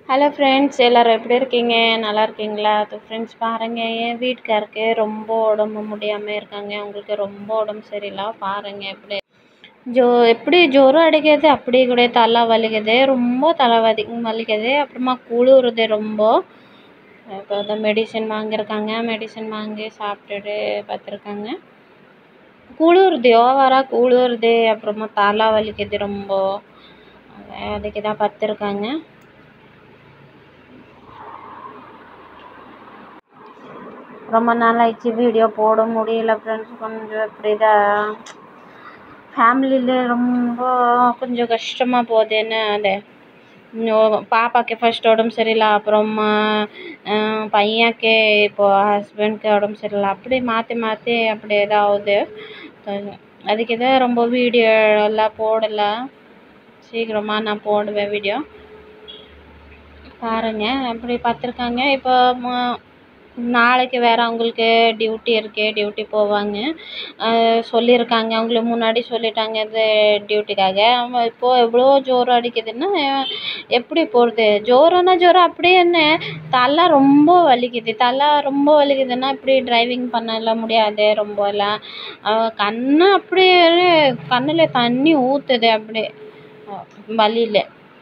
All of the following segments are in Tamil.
ஹலோ ஃப்ரெண்ட்ஸ், எல்லோரும் எப்படி இருக்கீங்க? நல்லா இருக்கீங்களா? அது ஃப்ரெண்ட்ஸ் பாருங்கள், என் வீட்டுக்காருக்கு ரொம்ப உடம்பு முடியாமல் இருக்காங்க. அவங்களுக்கு ரொம்ப உடம்பு சரியில்லை. பாருங்கள் எப்படி ஜுரம் அடிக்கிறது, அப்படி கூட தலை வலிக்குது, ரொம்ப தலை வலிக்குது. அப்புறமா குளிருது ரொம்ப. இப்போ தான் மெடிசன் வாங்கியிருக்காங்க. மெடிசன் வாங்கி சாப்பிட்டுட்டு பார்த்துருக்காங்க. குளிருது, ஓவராக குளிருது. அப்புறமா தலை வலிக்குது ரொம்ப. அதுக்கு தான் பார்த்துருக்காங்க. ரொம்ப நாள் ஆயிடுச்சு வீடியோ போட முடியல ஃப்ரெண்ட்ஸ். கொஞ்சம் இப்படி தான் ஃபேமிலியில் ரொம்ப கொஞ்சம் கஷ்டமாக போகுது. என்ன அது பாப்பாக்கு ஃபர்ஸ்ட் உடம்பு சரியில்லை, அப்புறமா பையனுக்கு இப்போது ஹஸ்பண்ட்க்கு உடம்பு சரியில்லை. அப்படி மாற்றி மாற்றி அப்படி ஏதாவது. அதுக்கு தான் ரொம்ப வீடியோ எல்லாம் போடலை. சீக்கிரமாக நான் போடுவேன் வீடியோ. பாருங்கள் அப்படி பார்த்துருக்காங்க. இப்போ நாளைக்கு வேறு அவங்களுக்கு டியூட்டி இருக்குது, டியூட்டி போவாங்க சொல்லியிருக்காங்க. அவங்களுக்கு முன்னாடி சொல்லிட்டாங்க இது டியூட்டிக்காக. இப்போது எவ்வளோ ஜோரம் அடிக்குதுன்னா எப்படி போகிறது? ஜோரம்னா ஜோரம் அப்படியே என்ன, தலை ரொம்ப வலிக்குது. தலை ரொம்ப வலிக்குதுன்னா இப்படி டிரைவிங் பண்ணலாம் முடியாது. ரொம்பலாம் கண்ணு அப்படியே கண்ணில் தண்ணி ஊற்றுது அப்படியே வலியில்.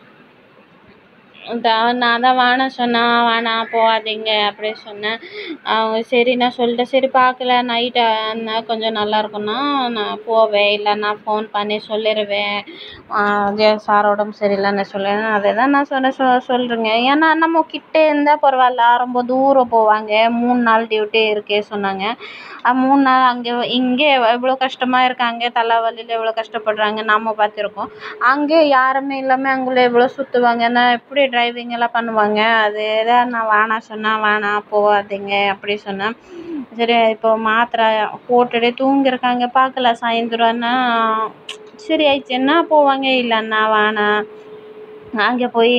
நான் தான் வேணாம் சொன்னேன், வேணாம் போகாதீங்க அப்படி சொன்னேன். அவங்க சரி நான் சொல்லிட்டேன். சரி பார்க்கல, நைட்டு ஆனால் கொஞ்சம் நல்லாயிருக்குன்னா நான் போவேன், இல்லை நான் ஃபோன் பண்ணி சொல்லிடுவேன் சார் உடம்பு சரியில்லைன்னு சொல்லுவேன். அதை தான் நான் சொல்கிறேங்க. ஏன்னா நம்ம கிட்டே இருந்தால் பரவாயில்ல, ரொம்ப தூரம் போவாங்க. 3 நாள் டியூட்டி இருக்கே சொன்னாங்க. 3 நாள் இங்கே எவ்வளோ கஷ்டமாக இருக்காங்க, தலைவலியில் எவ்வளோ கஷ்டப்படுறாங்க நம்ம பார்த்துருக்கோம். அங்கே யாருமே இல்லாமல் அவங்கள எவ்வளோ சுற்றுவாங்கன்னா எப்படி டிரைவிங் எல்லாம் பண்ணுவாங்க. அது தான் நான் வேணாம் சொன்னேன், வேணாம் போகாதீங்க அப்படி சொன்னேன். சரி இப்போ மாத்திரை போட்டுட்டு தூங்கியிருக்காங்க. பார்க்கல சாயந்தரம்னா சரி ஆயிடுச்சுன்னா போவாங்க, இல்லைன்னா வேணாம். அங்கே போய்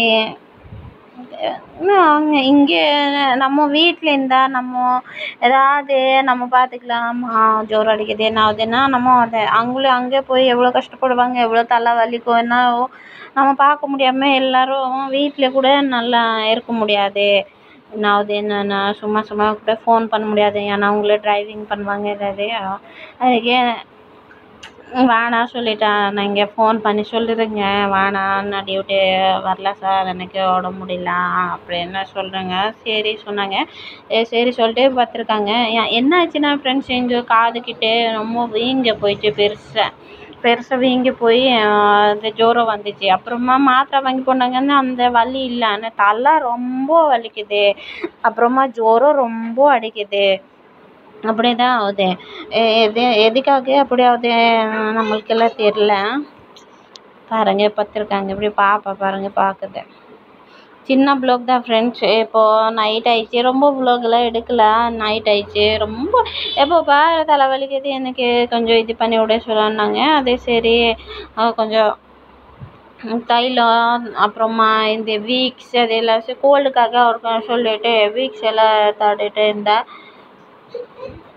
அங்கே இங்கே நம்ம வீட்டில் இருந்தால் நம்ம ஏதாவது நம்ம பார்த்துக்கலாம். ஜோரம் அடிக்குது என்ன ஆகுதுன்னா நம்ம அவங்களும் அங்கே போய் எவ்வளோ கஷ்டப்படுவாங்க, எவ்வளோ தலை வலிக்கும் என்ன நம்ம பார்க்க முடியாமல் எல்லோரும் வீட்டில் கூட நல்லா இருக்க முடியாது. என்ன ஆகுது என்னென்னா சும்மா கூட ஃபோன் பண்ண முடியாது. ஏன்னா அவங்களே டிரைவிங் பண்ணுவாங்க. ஏதாவது அதுக்கே வேணாம் சொல்லிட்டேன். நான் இங்கே ஃபோன் பண்ணி சொல்லிடுறேங்க, வேணாம் நான் டியூட்டி வரல சார், எனக்கு உடம்பு முடியல அப்படின்னு சொல்கிறேங்க. சரி சொன்னாங்க. சரி சொல்லிட்டு பார்த்துருக்காங்க. என்ன ஆச்சுன்னா ஃப்ரெண்ட்ஸ், எங்கள் காதுக்கிட்டே ரொம்ப வீங்கி போயிடுச்சு, பெருசாக வீங்கி போய் அந்த ஜோரம் வந்துச்சு. அப்புறமா மாத்திரை வாங்கி போனாங்கன்னா அந்த வலி இல்லை, ஆனால் தலை ரொம்ப வலிக்குது, அப்புறமா ஜோரம் ரொம்ப அடிக்குது. அப்படி தான் ஆகுது. எதுக்காக அப்படி ஆகுது நம்மளுக்கெல்லாம் தெரியல. பாருங்கள் பார்த்துருக்காங்க. இப்படி பாருங்கள் பார்க்குது. சின்ன ப்ளாக் தான் ஃப்ரெண்ட்ஸ். இப்போது நைட் ஆயிடுச்சு, ரொம்ப வ்ளாகெல்லாம் எடுக்கல. நைட் ஆயிடுச்சு ரொம்ப. எப்போ பாரு தலை வலிக்குது, எனக்கு கொஞ்சம் இது பண்ணி விட சொன்னாங்க. அதே சரி கொஞ்சம் தைலம், அப்புறமா இந்த வீக்ஸ் அது எல்லாம் கோல்டுக்காக அவருக்கு சொல்லிட்டு வீக்ஸ் எல்லாம் தடவிட்டு இருந்தேன்.